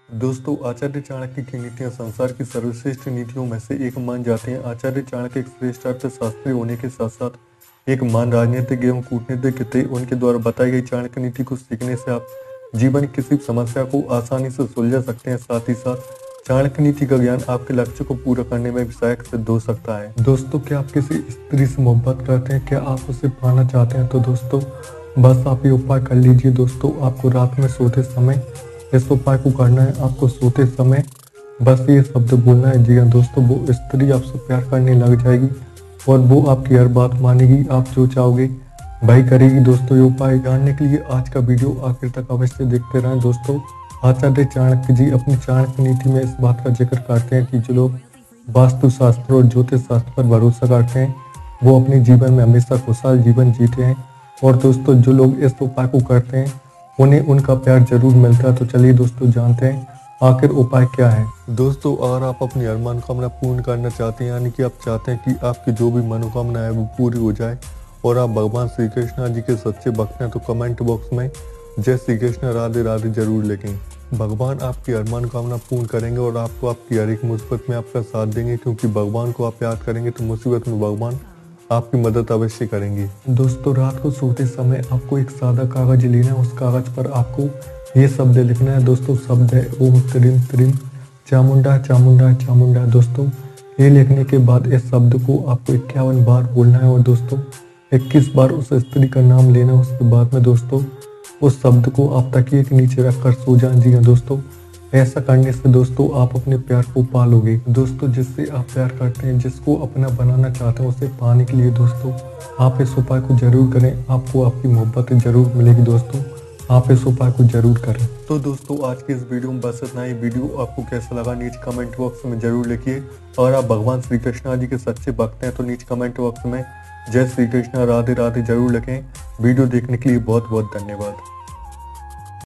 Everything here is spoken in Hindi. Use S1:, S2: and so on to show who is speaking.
S1: दोस्तों, आचार्य चाणक्य की नीतियां संसार की सर्वश्रेष्ठ नीतियों में से एक मान जाती हैं। आचार्य चाणक्य एक श्रेष्ठ अर्थशास्त्री होने के साथ साथ एक महान राजनीतिक एवं कूटनीतिज्ञ थे। उनके द्वारा बताई गई चाणक्य नीति को सीखने से आप जीवन की किसी समस्या को आसानी से सुलझा सकते हैं। साथ ही साथ चाणक्य नीति का ज्ञान आपके लक्ष्य को पूरा करने में भी सहायक सिद्ध हो सकता है। दोस्तों, क्या आप किसी स्त्री से मोहब्बत करते हैं? क्या आप उसे पाना चाहते हैं? तो दोस्तों, बस आप ये उपाय कर लीजिए। दोस्तों, आपको रात में सोते समय इस उपाय को करना है। आपको सोते समय बस ये शब्द बोलना है। जी हाँ दोस्तों, वो स्त्री आपसे प्यार करने लग जाएगी और वो आपकी हर बात मानेगी। आप जो चाहोगे वही करेगी। दोस्तों, ये उपाय जानने के लिए आज का वीडियो आखिर तक अवश्य देखते रहें। दोस्तों, आचार्य चाणक्य जी अपनी चाणक्य नीति में इस बात का जिक्र करते हैं कि जो लोग वास्तु शास्त्र और ज्योतिष शास्त्र पर भरोसा करते हैं वो अपने जीवन में हमेशा खुशहाल जीवन जीते हैं। और दोस्तों, जो लोग इस उपाय को करते हैं उन्हें उनका प्यार जरूर मिलता है। तो चलिए दोस्तों, जानते हैं आखिर उपाय क्या है। दोस्तों, अगर आप अपनी हर मनोकामना पूर्ण करना चाहते हैं, यानी कि आप चाहते हैं कि आपकी जो भी मनोकामना है वो पूरी हो जाए और आप भगवान श्री कृष्ण जी के सच्चे भक्त हैं, तो कमेंट बॉक्स में जय श्री कृष्ण राधे राधे जरूर लिखें। भगवान आपकी हर मनोकामना पूर्ण करेंगे और आपको आपकी हर एक मुसीबत में आपका साथ देंगे, क्योंकि भगवान को आप याद करेंगे तो मुसीबत में भगवान आपकी मदद अवश्य करेंगे। दोस्तों, रात को सोते समय आपको एक सादा कागज लेना है। उस कागज पर आपको ये शब्द लिखना है। दोस्तों, शब्द है ओम त्रिम त्रिम चामुंडा चामुंडा चामुंडा। दोस्तों, ये लिखने के बाद इस शब्द को आपको 51 बार बोलना है और दोस्तों 21 बार उस स्त्री का नाम लेना है। उसके बाद में दोस्तों उस शब्द को आप तकिए के नीचे रखकर सो जाएं। जी हाँ दोस्तों, ऐसा करने से दोस्तों आप अपने प्यार को पालोगे। दोस्तों, जिससे आप प्यार करते हैं, जिसको अपना बनाना चाहते हैं, उसे पाने के लिए दोस्तों आप इस उपाय को जरूर करें। आपको आपकी मोहब्बत जरूर मिलेगी। दोस्तों, आप इस उपाय को जरूर करें। तो दोस्तों, आज की इस वीडियो में बस इतना ही। वीडियो आपको कैसा लगा नीचे कमेंट बॉक्स में जरूर लिखिए। और आप भगवान श्री कृष्ण जी के सच्चे भक्त हैं तो नीचे कमेंट बॉक्स में जय श्री कृष्ण राधे राधे जरूर लिखें। वीडियो देखने के लिए बहुत बहुत धन्यवाद।